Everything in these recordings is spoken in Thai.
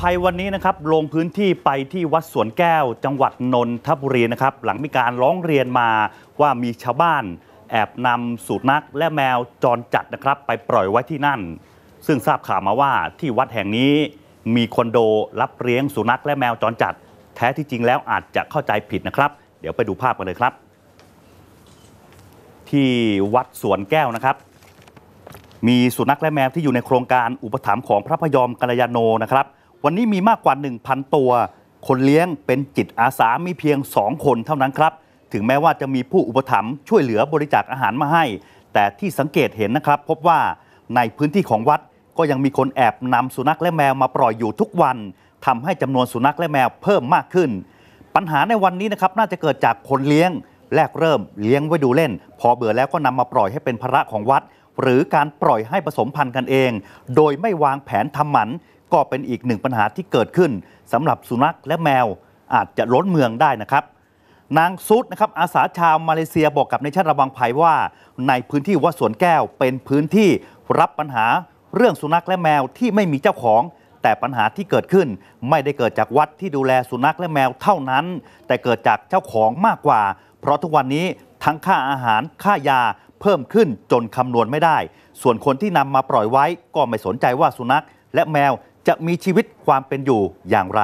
ภัยวันนี้นะครับลงพื้นที่ไปที่วัดสวนแก้วจังหวัดนนทบุรีนะครับหลังมีการร้องเรียนมาว่ามีชาวบ้านแอบนำสุนัขและแมวจรจัดนะครับไปปล่อยไว้ที่นั่นซึ่งทราบข่าวมาว่าที่วัดแห่งนี้มีคอนโดรับเลี้ยงสุนัขและแมวจรจัดแท้ที่จริงแล้วอาจจะเข้าใจผิดนะครับเดี๋ยวไปดูภาพกันเลยครับที่วัดสวนแก้วนะครับมีสุนัขและแมวที่อยู่ในโครงการอุปถัมภ์ของพระพยอมกัลยาโนนะครับวันนี้มีมากกว่า 1,000 ตัวคนเลี้ยงเป็นจิตอาสามีเพียง2คนเท่านั้นครับถึงแม้ว่าจะมีผู้อุปถัมภ์ช่วยเหลือบริจาคอาหารมาให้แต่ที่สังเกตเห็นนะครับพบว่าในพื้นที่ของวัดก็ยังมีคนแอบนำสุนัขและแมวมาปล่อยอยู่ทุกวันทำให้จำนวนสุนัขและแมวเพิ่มมากขึ้นปัญหาในวันนี้นะครับน่าจะเกิดจากคนเลี้ยงแรกเริ่มเลี้ยงไว้ดูเล่นพอเบื่อแล้วก็นำมาปล่อยให้เป็นภาระของวัดหรือการปล่อยให้ผสมพันธุ์กันเองโดยไม่วางแผนทำหมันก็เป็นอีกหนึ่งปัญหาที่เกิดขึ้นสำหรับสุนัขและแมวอาจจะล้นเมืองได้นะครับนางซุดนะครับอาสาชาวมาเลเซียบอกกับในชั้นระวังภัยว่าในพื้นที่วัดสวนแก้วเป็นพื้นที่รับปัญหาเรื่องสุนัขและแมวที่ไม่มีเจ้าของแต่ปัญหาที่เกิดขึ้นไม่ได้เกิดจากวัดที่ดูแลสุนัขและแมวเท่านั้นแต่เกิดจากเจ้าของมากกว่าเพราะทุกวันนี้ทั้งค่าอาหารค่ายาเพิ่มขึ้นจนคำนวณไม่ได้ส่วนคนที่นำมาปล่อยไว้ก็ไม่สนใจว่าสุนัขและแมวจะมีชีวิตความเป็นอยู่อย่างไร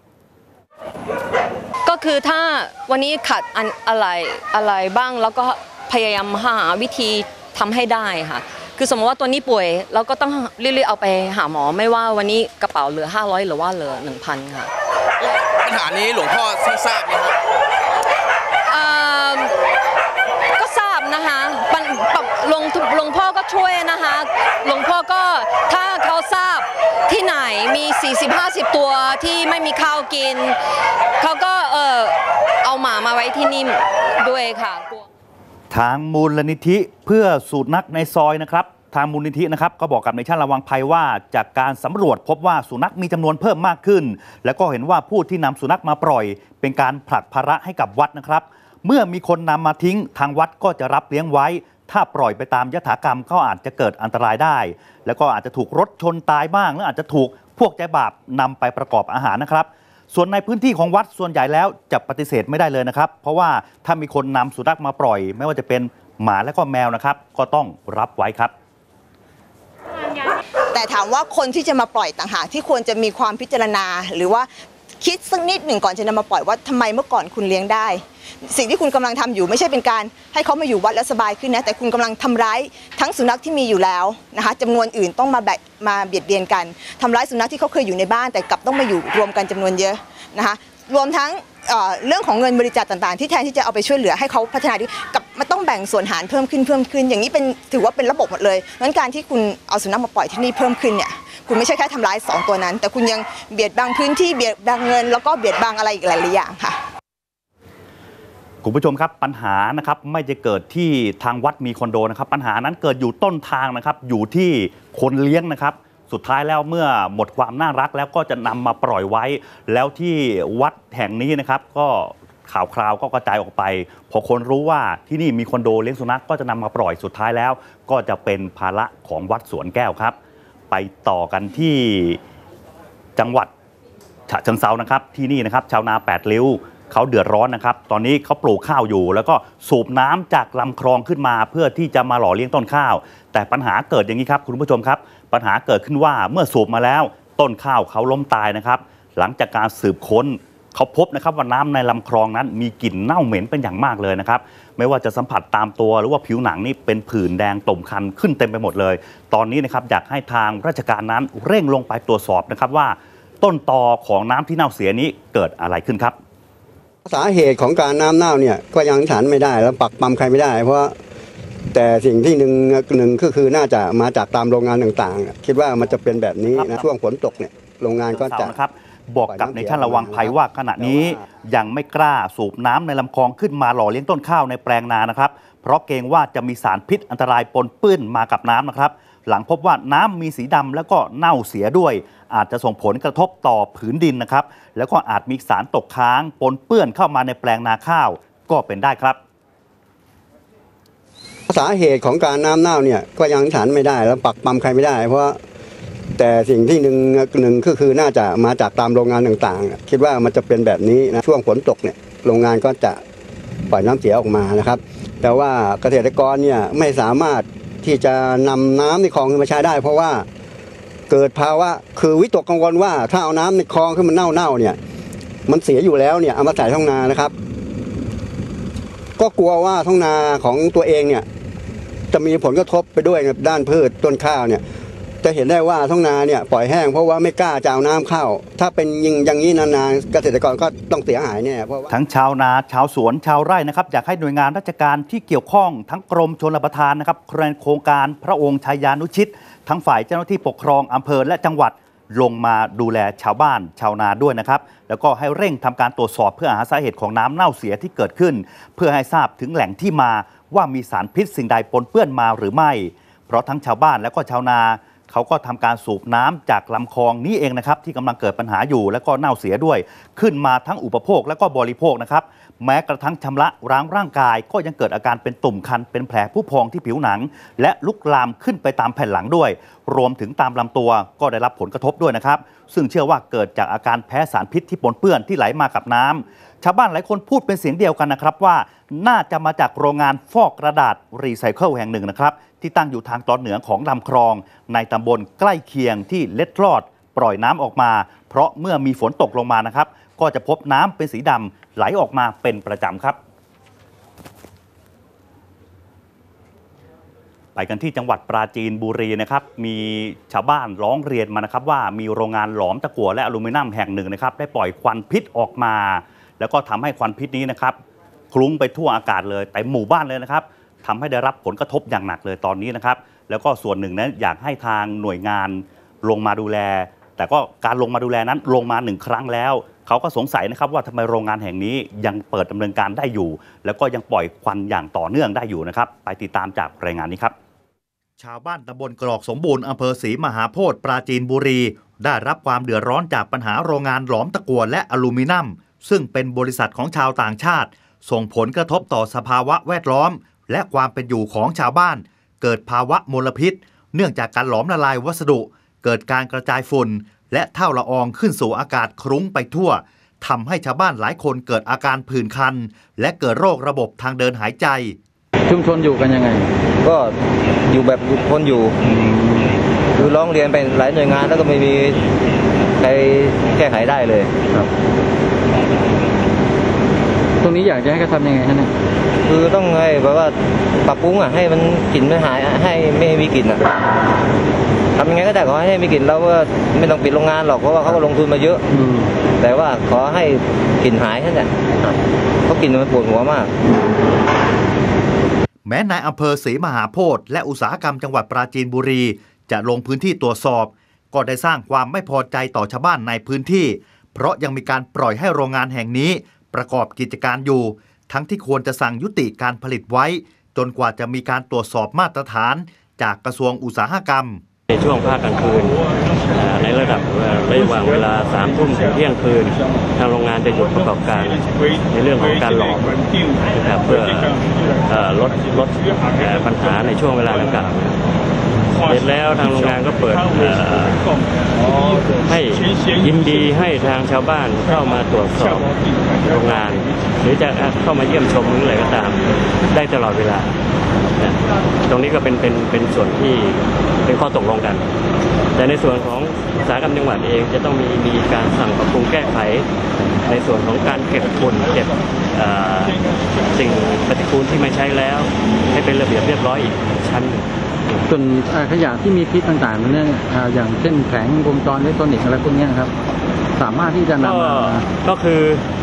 ก็คือถ้าวันนี้ขัดอะไรบ้างแล้วก็พยายามหาวิธีทำให้ได้ค่ะคือสมมติว่าตัวนี้ป่วยเราก็ต้องรีบๆเอาไปหาหมอไม่ว่าวันนี้กระเป๋าเหลือ500หรือว่าเหลือ 1,000 ค่ะปัญหานี้หลวงพ่อทราบไหมครับก็ทราบนะคะหลวงพ่อก็ช่วยนะคะหลวงพ่อก็ถ้าเขาทราบที่ไหนมี 40-50 ตัวที่ไม่มีข้าวกินเขาก็เอาหมาไว้ที่นี่ด้วยค่ะทางมูลนิธิเพื่อสุนัขในซอยนะครับทางมูลนิธินะครับก็บอกกับในชั้นระวังภัยว่าจากการสำรวจพบว่าสุนัขมีจำนวนเพิ่มมากขึ้นแล้วก็เห็นว่าผู้ที่นำสุนัขมาปล่อยเป็นการผลักภาระให้กับวัดนะครับเมื่อมีคนนำมาทิ้งทางวัดก็จะรับเลี้ยงไว้ถ้าปล่อยไปตามยถากรรมก็อาจจะเกิดอันตรายได้แล้วก็อาจจะถูกรถชนตายบ้างหรืออาจจะถูกพวกใจบาปนำไปประกอบอาหารนะครับส่วนในพื้นที่ของวัดส่วนใหญ่แล้วจะปฏิเสธไม่ได้เลยนะครับเพราะว่าถ้ามีคนนำสุนัขมาปล่อยไม่ว่าจะเป็นหมาและก็แมวนะครับก็ต้องรับไว้ครับแต่ถามว่าคนที่จะมาปล่อยต่างหากที่ควรจะมีความพิจารณาหรือว่าคิดสักนิดหนึ่งก่อนจะนำมาปล่อยว่าทำไมเมื่อก่อนคุณเลี้ยงได้สิ่งที่คุณกำลังทำอยู่ไม่ใช่เป็นการให้เขามาอยู่วัดแล้วสบายขึ้นนะแต่คุณกำลังทำร้ายทั้งสุนัขที่มีอยู่แล้วนะคะจำนวนอื่นต้องมาเบียดเบียนกันทำร้ายสุนัขที่เขาเคยอยู่ในบ้านแต่กลับต้องมาอยู่รวมกันจำนวนเยอะนะคะรวมทั้งเรื่องของเงินบริจาคต่างๆที่แทนที่จะเอาไปช่วยเหลือให้เขาพัฒนาดีกับมันต้องแบ่งส่วนหารเพิ่มขึ้นอย่างนี้เป็นถือว่าเป็นระบบหมดเลยงั้นการที่คุณเอาสุนัขมาปล่อยที่นี่เพิ่มขึ้นเนี่ยคุณไม่ใช่แค่ทำร้าย2ตัวนั้นแต่คุณยังเบียดบังพื้นที่เบียดบังเงินแล้วก็เบียดบังอะไรอีกหลายๆอย่างค่ะคุณผู้ชมครับปัญหานะครับไม่จะเกิดที่ทางวัดมีคอนโดนะครับปัญหานั้นเกิดอยู่ต้นทางนะครับอยู่ที่คนเลี้ยงนะครับสุดท้ายแล้วเมื่อหมดความน่ารักแล้วก็จะนำมาปล่อยไว้แล้วที่วัดแห่งนี้นะครับก็ข่าวคราวก็กระจายออกไปพอคนรู้ว่าที่นี่มีคอนโดเลี้ยงสุนัขก็จะนำมาปล่อยสุดท้ายแล้วก็จะเป็นภาระของวัดสวนแก้วครับไปต่อกันที่จังหวัดฉะเชิงเทรานะครับที่นี่นะครับชาวนา8ริ้วเขาเดือดร้อนนะครับตอนนี้เขาปลูกข้าวอยู่แล้วก็สูบน้ำจากลำคลองขึ้นมาเพื่อที่จะมาหล่อเลี้ยงต้นข้าวแต่ปัญหาเกิดอย่างนี้ครับคุณผู้ชมครับปัญหาเกิดขึ้นว่าเมื่อสูบมาแล้วต้นข้าวเขาล้มตายนะครับหลังจากการสืบค้นเขาพบนะครับว่าน้ำในลำคลองนั้นมีกลิ่นเน่าเหม็นเป็นอย่างมากเลยนะครับไม่ว่าจะสัมผัสตามตัวหรือว่าผิวหนังนี่เป็นผื่นแดงต่มคันขึ้นเต็มไปหมดเลยตอนนี้นะครับอยากให้ทางราชการนั้นเร่งลงไปตรวจสอบนะครับว่าต้นตอของน้ำที่เน่าเสียนี้เกิดอะไรขึ้นครับสาเหตุของการน้ำเน่าเนี่ยก็ยังฐานไม่ได้แล้วปักปั๊มใครไม่ได้เพราะแต่สิ่งที่หนึ่งก็คือน่าจะมาจากตามโรงงานต่างๆคิดว่ามันจะเป็นแบบนี้นะช่วงฝนตกเนี่ยโรงงานก็จะบอกกับในท่านระวังภัยว่าขณะนี้ยังไม่กล้าสูบน้ำในลำคลองขึ้นมาหล่อเลี้ยงต้นข้าวในแปลงนานะครับเพราะเกรงว่าจะมีสารพิษอันตรายปนเปื้อนมากับน้ำนะครับหลังพบว่าน้ำมีสีดำแล้วก็เน่าเสียด้วยอาจจะส่งผลกระทบต่อผืนดินนะครับแล้วก็อาจมีสารตกค้างปนเปื้อนเข้ามาในแปลงนาข้าวก็เป็นได้ครับสาเหตุของการน้ำเน่าเนี่ยก็ยังฐานไม่ได้แล้วปักปั๊มใครไม่ได้เพราะแต่สิ่งที่หนึ่งก็คือน่าจะมาจากตามโรงงานต่างๆคิดว่ามันจะเป็นแบบนี้นะช่วงฝนตกเนี่ยโรงงานก็จะปล่อยน้ำเสียออกมานะครับแต่ว่าเกษตรกรเนี่ยไม่สามารถที่จะนำน้ำในคลองขึ้นมาใช้ได้เพราะว่าเกิดภาวะคือวิตกกังวลว่าถ้าเอาน้ำในคลองขึ้นมันเน่าเนี่ยมันเสียอยู่แล้วเนี่ยเอามาใส่ท้องนานะครับก็กลัวว่าท้องนาของตัวเองเนี่ยจะมีผลกระทบไปด้วยด้านพืชต้นข้าวเนี่ยจะเห็นได้ว่าท้องนาเนี่ยปล่อยแห้งเพราะว่าไม่กล้าจะเอาน้ำเข้าถ้าเป็นอย่างนี้นานๆเกษตรกรก็ต้องเสียหายเนี่ยเพราะว่าทั้งชาวนาชาวสวนชาวไร่นะครับอยากให้หน่วยงานราชการที่เกี่ยวข้องทั้งกรมชลประทานนะครับโครงการพระองค์ชัยยานุชิตทั้งฝ่ายเจ้าหน้าที่ปกครองอำเภอและจังหวัดลงมาดูแลชาวบ้านชาวนาด้วยนะครับแล้วก็ให้เร่งทำการตรวจสอบเพื่อหาสาเหตุของน้ำเน่าเสียที่เกิดขึ้นเพื่อให้ทราบถึงแหล่งที่มาว่ามีสารพิษสิ่งใดปนเปื้อนมาหรือไม่เพราะทั้งชาวบ้านและก็ชาวนาเขาก็ทำการสูบน้ำจากลำคลองนี้เองนะครับที่กำลังเกิดปัญหาอยู่และก็เน่าเสียด้วยขึ้นมาทั้งอุปโภคและก็บริโภคนะครับแม้กระทั่งชำระล้างร่างกายก็ยังเกิดอาการเป็นตุ่มคันเป็นแผลผู้พองที่ผิวหนังและลุกลามขึ้นไปตามแผ่นหลังด้วยรวมถึงตามลำตัวก็ได้รับผลกระทบด้วยนะครับซึ่งเชื่อว่าเกิดจากอาการแพ้สารพิษที่ปนเปื้อนที่ไหลมากับน้ำชาวบ้านหลายคนพูดเป็นเสียงเดียวกันนะครับว่าน่าจะมาจากโรงงานฟอกกระดาษรีไซเคิลแห่งหนึ่งนะครับที่ตั้งอยู่ทางตอนเหนือของลำคลองในตำบลใกล้เคียงที่เล็ดลอดปล่อยน้ำออกมาเพราะเมื่อมีฝนตกลงมานะครับก็จะพบน้ำเป็นสีดำไหลออกมาเป็นประจำครับไปกันที่จังหวัดปราจีนบุรีนะครับมีชาวบ้านร้องเรียนมานะครับว่ามีโรงงานหลอมตะกั่วและอลูมิเนียมแห่งหนึ่งนะครับได้ปล่อยควันพิษออกมาแล้วก็ทำให้ควันพิษนี้นะครับคลุ้งไปทั่วอากาศเลยแต่หมู่บ้านเลยนะครับทำให้ได้รับผลกระทบอย่างหนักเลยตอนนี้นะครับแล้วก็ส่วนหนึ่งนั้นอยากให้ทางหน่วยงานลงมาดูแลแต่ก็การลงมาดูแลนั้นลงมา1 ครั้งแล้วเขาก็สงสัยนะครับว่าทำไมโรงงานแห่งนี้ยังเปิดดำเนินการได้อยู่แล้วก็ยังปล่อยควันอย่างต่อเนื่องได้อยู่นะครับไปติดตามจากรายงานนี้ครับชาวบ้านตำบลกรอกสมบูรณ์อำเภอศรีมหาโพธิ์ปราจีนบุรีได้รับความเดือดร้อนจากปัญหาโรงงานหลอมตะกั่วและอลูมิเนียมซึ่งเป็นบริษัทของชาวต่างชาติส่งผลกระทบต่อสภาวะแวดล้อมและความเป็นอยู่ของชาวบ้านเกิดภาวะมลพิษเนื่องจากการหลอมละลายวัสดุเกิดการกระจายฝุ่นและเท่าละอองขึ้นสู่อากาศคลุ้งไปทั่วทำให้ชาวบ้านหลายคนเกิดอาการผื่นคันและเกิดโรคระบบทางเดินหายใจชุมชนอยู่กันยังไงก็อยู่แบบคนอยู่คือร้องเรียนไปหลายหน่วยงานแล้วก็ไม่มีใครแก้ไขได้เลยครับตรงนี้อยากจะให้เขาทำยังไงฮะเนี่ยคือต้องให้แบบว่าปรับปรุงให้มันกลิ่นไม่หายให้ไม่มีกลิ่นทำยังไงก็ได้ขอให้มีกลิ่นแล้วก็ไม่ต้องปิดโรงงานหรอกเพราะว่าเขาก็ลงทุนมาเยอะแต่ว่าขอให้กลิ่นหายแค่นั้นเพราะกลิ่นมันปวดหัวมากแม้นายอำเภอศรีมหาโพธิ์และอุตสาหกรรมจังหวัดปราจีนบุรีจะลงพื้นที่ตรวจสอบก็ได้สร้างความไม่พอใจต่อชาวบ้านในพื้นที่เพราะยังมีการปล่อยให้โรงงานแห่งนี้ประกอบกิจการอยู่ทั้งที่ควรจะสั่งยุติการผลิตไว้จนกว่าจะมีการตรวจสอบมาตรฐานจากกระทรวงอุตสาหกรรมในช่วงภาคกลางคืนในระดับระหว่างเวลา3 ทุ่มถึงเที่ยงคืนทางโรงงานจะหยุดประกอบการในเรื่องของการหลอมนะครับเพื่อลดปัญหาในช่วงเวลาดังกล่าวเสร็จแล้วทางโรงงานก็เปิดให้ยินดีให้ทางชาวบ้านเข้ามาตรวจสอบโรงงานหรือจะเข้ามาเยี่ยมชมหรืออะไรก็ตามได้ตลอดเวลาตรงนี้ก็เป็นส่วนที่เป็นข้อตกลงกันแต่ในส่วนของอุตสาหกรรมจังหวัดเองจะต้องมีการสั่งปรับปรุงแก้ไขในส่วนของการเก็บฝุ่นเก็บสิ่งปฏิกูลที่ไม่ใช้แล้วให้เป็นระเบียบเรียบร้อยอีกชั้นส่วนขยะที่มีพิษต่างๆเนี่ยอย่างเช่นแผงวงจรอิเล็กทรอนิกส์อะไรพวกนี้ครับสามารถที่จะนำมาก็คือ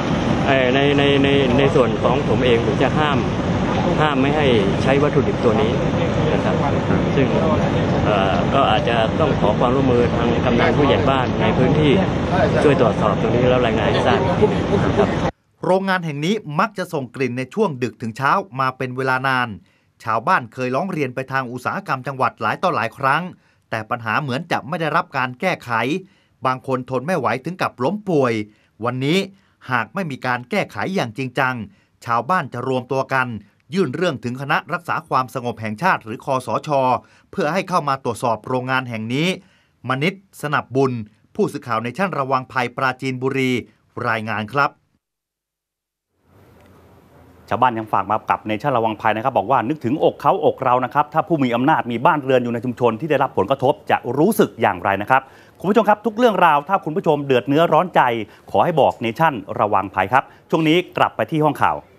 ในส่วนของผมเองผมจะห้ามไม่ให้ใช้วัตถุดิบตัวนี้นะครับซึ่งก็อาจจะต้องขอความร่วมมือทางกำนันผู้ใหญ่บ้านในพื้นที่ช่วยตรวจสอบตรงนี้แล้วรายงานให้ทราบครับโรงงานแห่งนี้มักจะส่งกลิ่นในช่วงดึกถึงเช้ามาเป็นเวลานานชาวบ้านเคยร้องเรียนไปทางอุตสาหกรรมจังหวัดหลายต่อหลายครั้งแต่ปัญหาเหมือนจะไม่ได้รับการแก้ไขบางคนทนไม่ไหวถึงกับล้มป่วยวันนี้หากไม่มีการแก้ไขอย่างจริงจังชาวบ้านจะรวมตัวกันยื่นเรื่องถึงคณะรักษาความสงบแห่งชาติหรือคสช.เพื่อให้เข้ามาตรวจสอบโรงงานแห่งนี้มณิษฐ์สนับบุญผู้สื่อข่าวในชั่นระวังภัยปราจีนบุรีรายงานครับชาวบ้านยังฝากมากับในชั่นระวังภัยนะครับบอกว่านึกถึงอกเขาอกเรานะครับถ้าผู้มีอำนาจมีบ้านเรือนอยู่ในชุมชนที่ได้รับผลกระทบจะรู้สึกอย่างไรนะครับคุณผู้ชมครับทุกเรื่องราวถ้าคุณผู้ชมเดือดเนื้อร้อนใจขอให้บอกในชั่นระวังภัยครับช่วงนี้กลับไปที่ห้องข่าว